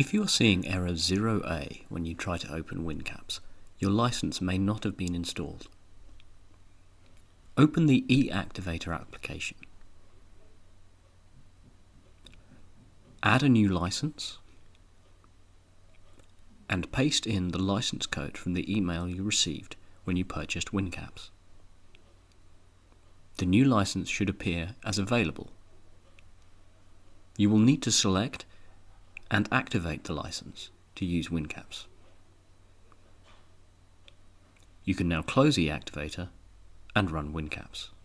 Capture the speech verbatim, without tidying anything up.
If you are seeing error zero A when you try to open Wincaps, your license may not have been installed. Open the eActivator application. Add a new license and paste in the license code from the email you received when you purchased Wincaps. The new license should appear as available. You will need to select and activate the license to use Wincaps. You can now close eActivator and run Wincaps.